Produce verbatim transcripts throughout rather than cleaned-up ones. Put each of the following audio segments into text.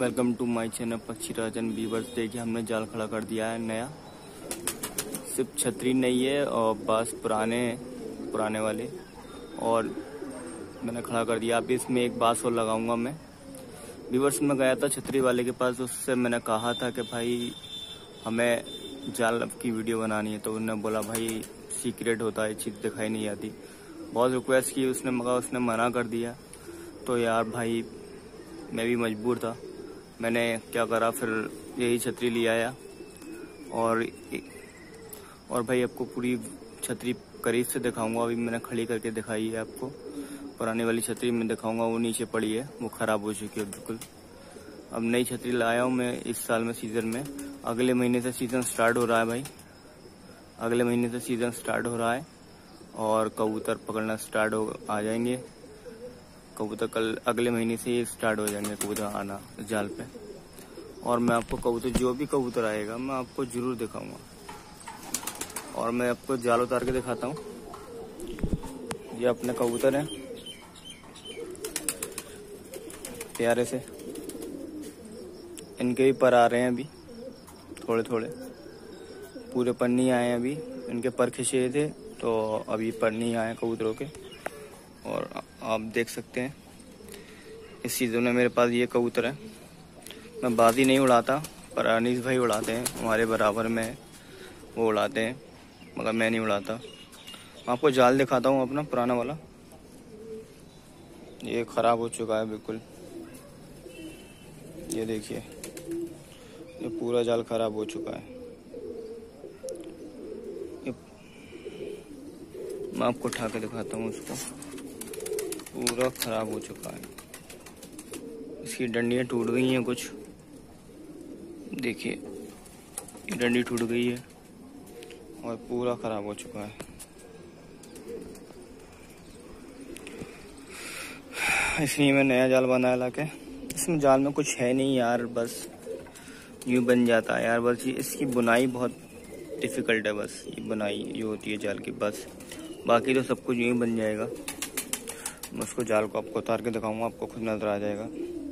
Welcome to my channel पक्षी राजन beavers. देखिए हमने जाल खड़ा कर दिया है नया, सिर्फ छतरी नहीं है और बस पुराने पुराने वाले, और मैंने खड़ा कर दिया। अभी इसमें एक बांस और लगाऊंगा मैं। बीवर्स में गया था छतरी वाले के पास, उससे मैंने कहा था कि भाई हमें जाल की वीडियो बनानी है, तो उन्होंने बोला भाई सीक्रेट होता है, चीज़ दिखाई नहीं आती। बहुत रिक्वेस्ट की उसने, मगर उसने मना कर दिया। तो यार भाई मैं भी मजबूर था, मैंने क्या करा, फिर यही छतरी ले आया। और और भाई आपको पूरी छतरी करीब से दिखाऊंगा। अभी मैंने खड़ी करके दिखाई है आपको, पुरानी वाली छतरी में दिखाऊंगा। वो नीचे पड़ी है, वो ख़राब हो चुकी है बिल्कुल। अब नई छतरी लाया हूँ मैं इस साल में, सीज़न में। अगले महीने से सीज़न स्टार्ट हो रहा है भाई, अगले महीने से सीज़न स्टार्ट हो रहा है और कबूतर पकड़ना स्टार्ट हो आ जाएंगे। कबूतर कल अगले महीने से ही स्टार्ट हो जाएंगे कबूतर आना जाल पे। और मैं आपको कबूतर, जो भी कबूतर आएगा मैं आपको ज़रूर दिखाऊंगा। और मैं आपको जाल उतार के दिखाता हूँ। ये अपने कबूतर हैं प्यारे से, इनके भी पर आ रहे हैं अभी थोड़े थोड़े, पूरे पर नहीं आए हैं अभी। इनके पर खिंचे थे तो अभी पर नहीं आए कबूतरों के। और आप देख सकते हैं इस सीज़न में मेरे पास ये कबूतर है। मैं बाजी नहीं उड़ाता, पर अनीस भाई उड़ाते हैं, हमारे बराबर में वो उड़ाते हैं, मगर मैं नहीं उड़ाता। आपको जाल दिखाता हूँ अपना पुराना वाला। ये ख़राब हो चुका है बिल्कुल, ये देखिए, ये पूरा जाल ख़राब हो चुका है। ये मैं आपको उठा के दिखाता हूँ उसको, पूरा ख़राब हो चुका है। इसकी डंडियाँ टूट गई हैं कुछ, देखिए ये डंडी टूट गई है और पूरा ख़राब हो चुका है। इसलिए मैं नया जाल बनाया ला के। इसमें जाल में कुछ है नहीं यार, बस यूँ बन जाता है यार। बस ये इसकी बुनाई बहुत डिफ़िकल्ट है, बस ये बुनाई जो होती है जाल की, बस बाकी तो सब कुछ यूँ ही बन जाएगा। मैं उसको जाल को आपको उतार के दिखाऊंगा, आपको खुद नज़र आ जाएगा।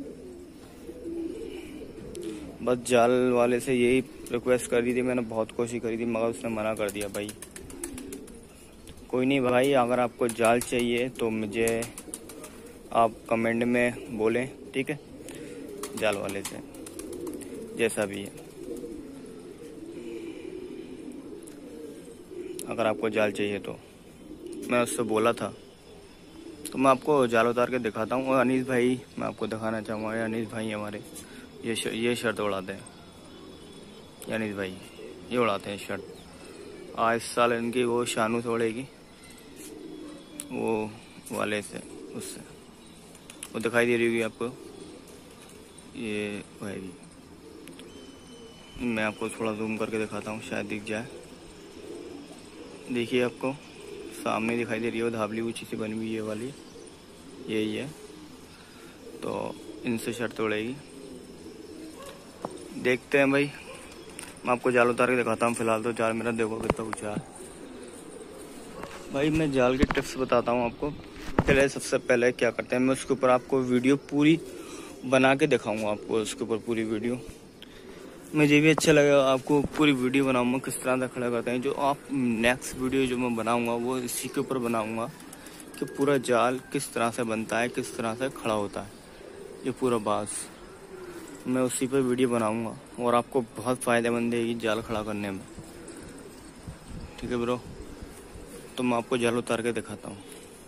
बस जाल वाले से यही रिक्वेस्ट कर दी थी मैंने, बहुत कोशिश करी थी, मगर उसने मना कर दिया भाई। कोई नहीं भाई, अगर आपको जाल चाहिए तो मुझे आप कमेंट में बोलें, ठीक है, जाल वाले से जैसा भी है। अगर आपको जाल चाहिए तो मैं उससे बोला था, तो मैं आपको जाल उतार के दिखाता हूँ। और अनीस भाई मैं आपको दिखाना चाहूँगा, ये अनीस भाई हमारे ये श, ये शर्ट उड़ाते हैं। ये अनीस भाई ये उड़ाते हैं शर्ट। आज इस साल इनकी वो शानू से उड़ेगी, वो वाले से, उससे वो दिखाई दे रही होगी आपको, ये होगी। मैं आपको थोड़ा जूम करके दिखाता हूँ, शायद दिख जाए। देखिए आपको सामने दिखाई दे रही है वो धाबली ऊँची सी बनी हुई, ये वाली यही है। तो इनसे शर्त उड़ेगी, देखते हैं भाई। मैं आपको जाल उतार के दिखाता हूँ। फिलहाल तो जाल मेरा देखो कितना ऊँचा है भाई। मैं जाल के टिप्स बताता हूँ आपको। पहले सबसे पहले क्या करते हैं, मैं उसके ऊपर आपको वीडियो पूरी बना के दिखाऊंगा, आपको उसके ऊपर पूरी वीडियो। मुझे भी अच्छा लगेगा, आपको पूरी वीडियो बनाऊंगा किस तरह से खड़ा करते हैं। जो आप नेक्स्ट वीडियो जो मैं बनाऊंगा वो इसी के ऊपर बनाऊंगा कि पूरा जाल किस तरह से बनता है, किस तरह से खड़ा होता है, ये पूरा बास मैं उसी पर वीडियो बनाऊंगा। और आपको बहुत फ़ायदेमंद है ये जाल खड़ा करने में, ठीक है ब्रो। तो मैं आपको जाल उतार के दिखाता हूँ।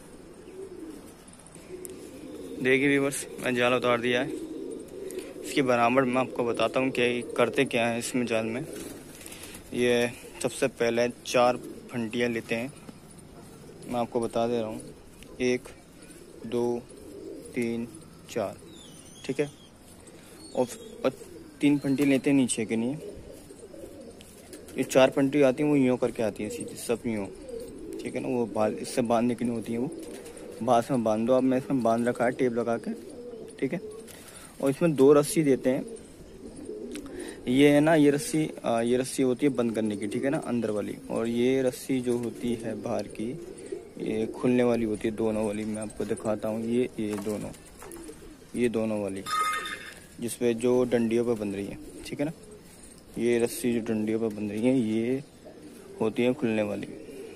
देखिए व्यूअर्स, मैं जाल उतार दिया है। इसकी बनावट मैं आपको बताता हूँ कि करते क्या है इसमें जाल में। ये सबसे पहले चार फंटियाँ लेते हैं, मैं आपको बता दे रहा हूँ, एक दो तीन चार, ठीक है। और, और तीन फंटी लेते हैं नीचे के लिए। ये चार फंटी आती हैं वो यूँ करके आती है सीधी, सब यूँ, ठीक है ना। वो बाल इससे बांधने की नहीं होती है, वो बाँस में बांध दो। अब मैं इसमें बांध रखा है टेप लगा के, ठीक है। और इसमें दो रस्सी देते हैं। ये है ना, ये रस्सी आ, ये रस्सी होती है बंद करने की, ठीक है ना, अंदर वाली। और ये रस्सी जो होती है बाहर की, ये खुलने वाली होती है, दोनों वाली। मैं आपको दिखाता हूँ, ये ये दोनों, ये दोनों वाली, जिसपे जो डंडियों पर बंध रही है, ठीक है ना। ये रस्सी जो डंडियों पर बंध रही है ये होती है खुलने वाली।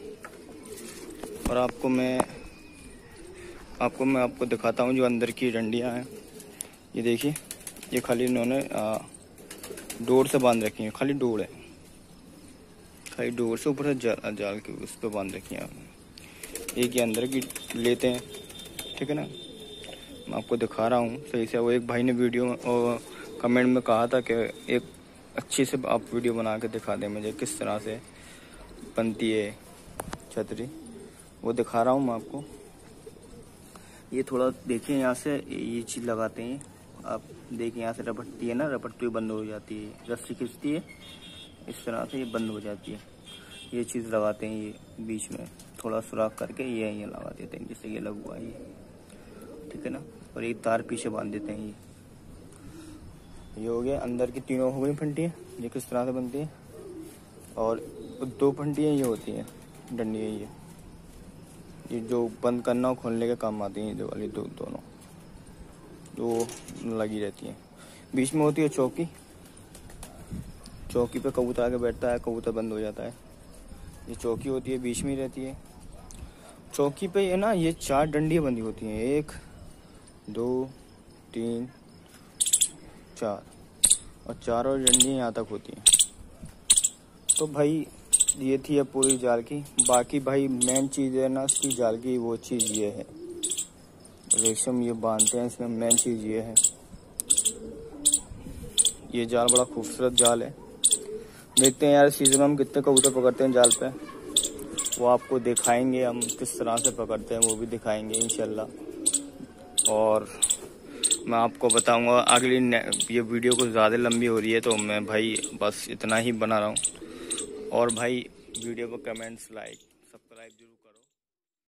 और आपको मैं आपको मैं आपको दिखाता हूँ जो अंदर की डंडियाँ हैं। ये देखिए, ये खाली इन्होंने डोर से बांध रखी है, खाली डोर है, खाली डोर से ऊपर से जाल, जाल के उस पर बांध रखी है। एक ये अंदर की लेते हैं, ठीक है ना। मैं आपको दिखा रहा हूँ सही से। वो एक भाई ने वीडियो और कमेंट में कहा था कि एक अच्छी से आप वीडियो बना के दिखा दें मुझे किस तरह से बनती है छतरी। वो दिखा रहा हूँ मैं आपको। ये थोड़ा देखिए, यहाँ से ये चीज़ लगाते हैं आप, देखिए यहाँ से रपटती है ना, रपटती हुई बंद हो जाती है, रस्सी खींचती है इस तरह से, ये बंद हो जाती है। ये चीज़ लगाते हैं, ये बीच में थोड़ा सुराख करके ये ये लगा देते हैं, जैसे ये लगा हुआ है ये, ठीक है ना। और एक तार पीछे बांध देते हैं। ये ये हो गया, अंदर की तीनों हो गई फंटियाँ, ये किस तरह से बनती है। और दो फंटियाँ ये होती हैं डंडियाँ, ये ये जो बंद करना और खोलने के काम आती हैं, ये वाली दो दोनों जो लगी रहती हैं। बीच में होती है चौकी, चौकी पे कबूतर आके बैठता है, कबूतर बंद हो जाता है। ये चौकी होती है, बीच में ही रहती है। चौकी पे है ना, ये चार डंडियाँ बंधी होती हैं, एक दो तीन चार, और चारों डंडियाँ यहाँ तक होती हैं। तो भाई ये थी अब पूरी जाल की। बाकी भाई मेन चीज़ है ना इसकी जाल की, वो चीज़ ये है, रेशम ये बांधते हैं इसमें, मेन चीज़ ये है। ये जाल बड़ा खूबसूरत जाल है। देखते हैं यार सीजन में हम कितने कबूतर पकड़ते हैं जाल पे, वो आपको दिखाएंगे। हम किस तरह से पकड़ते हैं वो भी दिखाएंगे इंशाल्लाह। और मैं आपको बताऊंगा अगली ये वीडियो कुछ ज़्यादा लंबी हो रही है तो मैं भाई बस इतना ही बना रहा हूँ। और भाई वीडियो को कमेंट्स, लाइक, सब्सक्राइब जरूर